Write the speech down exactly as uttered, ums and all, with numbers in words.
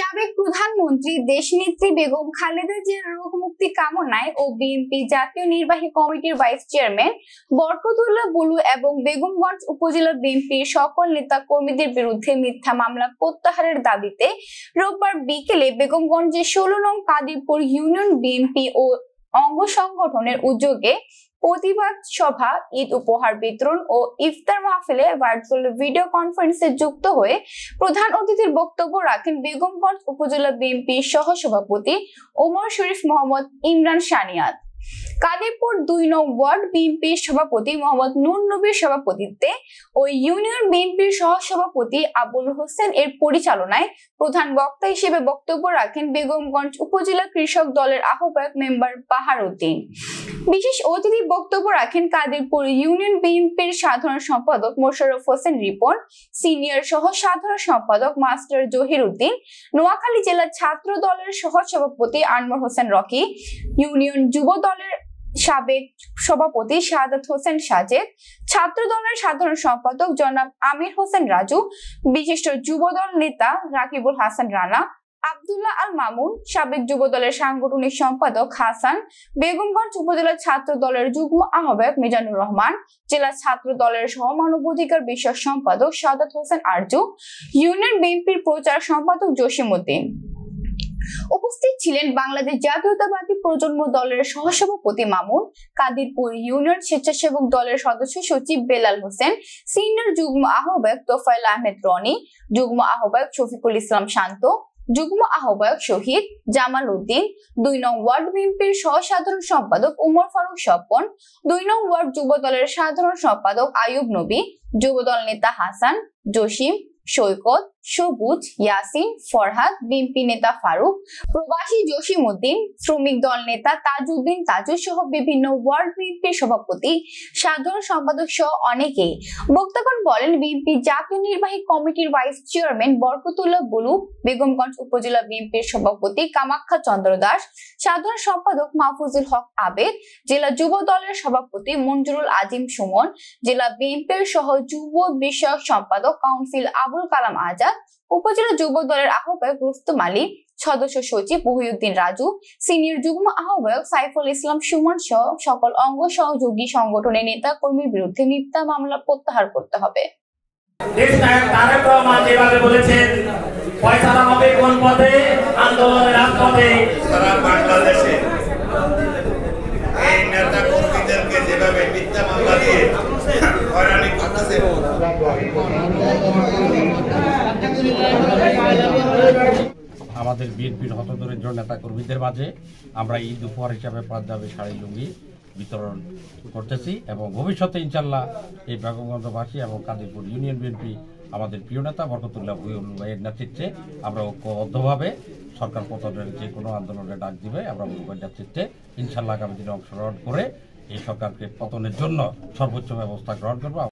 সাবেক প্রধানমন্ত্রী দেশনেত্রী বেগম খালেদা জিয়ার রোগ মুক্তি কামনায় ও বিএনপি জাতীয় নির্বাহী কমিটির ভাইস চেয়ারম্যান বরকতুল্লাহ বুলু এবং বেগমগঞ্জ উপজেলা বিএনপির সকল নেতা কর্মীদের বিরুদ্ধে মিথ্যা মামলা প্রত্যাহারের দাবিতে রোববার বিকেলে বেগমগঞ্জের ষোলো নং কাদিরপুর ইউনিয়ন বিএনপি ও অঙ্গ সংগঠনের উদ্যোগে প্রতিবাদ সভা, ঈদ উপহার বিতরণ ও ইফতার মাহফিলে ভার্চুয়াল ভিডিও কনফারেন্সে যুক্ত হয়ে প্রধান অতিথির বক্তব্য রাখেন বেগমগঞ্জ উপজেলা বিএনপির সহসভাপতি ওমর শরীফ মোহাম্মদ ইমরান সানিয়াত। কাদিরপুর দুই নং ওয়ার্ড বিএনপির সভাপতি মোহাম্মদ নূর নবীর সভাপতিত্বে ও ইউনিয়ন বিএনপির সহসভাপতি আবুল হোসেন এর পরিচালনায় প্রধান বক্তা হিসেবে বক্তব্য রাখেন বেগমগঞ্জ উপজেলা কৃষক দলের আহ্বায়ক মেম্বার বাহার উদ্দিন। বিশেষ অতিথি বক্তব্য রাখেন কাদিরপুর ইউনিয়ন বিএনপির সাধারণ সম্পাদক মোশাররফ হোসেন রিপন, সিনিয়র সহ সাধারণ সম্পাদক মাস্টার জহির উদ্দিন, নোয়াখালী জেলা ছাত্র দলের সহ সভাপতি আনমর হোসেন রকি, ইউনিয়ন যুব দলের সাবেক সভাপতি শাহাদাত হোসেন সাজেদ, ছাত্র দলের সাধারণ সম্পাদক জনাব আমির হোসেন রাজু, বিশিষ্ট যুবদল নেতা রাকিবুল হাসান রানা, আব্দুল্লাহ আল মামুন, সাবেক যুব দলের সাংগঠনিক সম্পাদক হাসান, বেগমগঞ্জ উপজেলা ছাত্র দলের যুগ্ম আহ্বায়ক মিজানুর রহমান, জেলা ছাত্র দলের সহমানবাধিকার বিষয়ক সম্পাদক সাদাত হোসেন আরজু, ইউনিয়ন বিএনপির প্রচার সম্পাদক জসিম উদ্দিন। উপস্থিত ছিলেন বাংলাদেশ জাতীয়তাবাদী প্রজন্ম দলের সহসভাপতি মামুন, কাদিরপুর ইউনিয়ন স্বেচ্ছাসেবক দলের সদস্য সচিব বেলাল হোসেন, সিনিয়র যুগ্ম আহ্বায়ক তোফায়েল আহমেদ রনি, যুগ্ম আহ্বায়ক শফিকুল ইসলাম শান্ত, যুগ্ম আহ্বায়ক শহীদ জামাল উদ্দিন, দুই নং ওয়ার্ড বিএনপির সহ সাধারণ সম্পাদক উমর ফারুক স্বপন, দুই নং ওয়ার্ড যুব দলের সাধারণ সম্পাদক আয়ুব নবী, যুবদল নেতা হাসান, জসিম, সৈকত, সবুজ, ইয়াসিন, ফরহাদ, বিএনপি নেতা ফারুক, প্রবাসী জসিম উদ্দিন, শ্রমিক দল নেতা তাজউদ্দিন তাজু সহ বিভিন্ন ওয়ার্ড বিএনপির সভাপতি, সাধারণ সম্পাদক সহ অনেকেই। বক্তাগণ বলেন, বিএনপি জাতীয় নির্বাহী কমিটির ভাইস চেয়ারম্যান বরকতুল্লাহ বুলু, বেগমগঞ্জ উপজেলা বিএনপির সভাপতি কামাখ্যা চন্দ্র দাস, সাধারণ সম্পাদক মাহফুজুল হক আবেদ, জেলা যুব দলের সভাপতি মঞ্জুরুল আজিম সুমন, জেলা বিএনপির সহ যুব বিষয়ক সম্পাদক কাউন্সিল আবুল কালাম আজাদ, উপজেলা যুব দলের আহ্বায়ক রুস্তম আলী, সদস্য সচিব মহিউদ্দিন রাজু, সিনিয়র যুগ্ম আহ্বায়ক সাইফুল ইসলাম সুমন সহ সকল অঙ্গ সহযোগী সংগঠনের নেতা কর্মীর বিরুদ্ধে মিথ্যা মামলা প্রত্যাহার করতে হবে। আন্দোলনের রাজপথে সারা বাংলাদেশে এই নেতা কর্মীদেরকে যেভাবে মিথ্যা মামলা দিয়ে হয়রানি করতেছে, আমাদের বিএনপির হতদরিদ্র নেতা কর্মীদের মাঝে আমরা ঈদ উপহার হিসাবে পাঞ্জাবি শাড়ি লুঙ্গি বিতরণ করতেছি এবং ভবিষ্যতে ইনশাল্লাহ এই বেগমগঞ্জবাসী এবং কাদিরপুর ইউনিয়ন বিএনপি আমাদের প্রিয় নেতা বরকতুল্লাহ বুলু ভাইয়ের নেতৃত্বে আমরা ঐক্যবদ্ধভাবে সরকার পতনের যে কোনো আন্দোলনে ডাক দিবে আমরা বুলু ভাইয়ের নেতৃত্বে ইনশাল্লাহ আগামী দিনে অংশগ্রহণ করে এই সরকারকে পতনের জন্য সর্বোচ্চ ব্যবস্থা গ্রহণ করবো।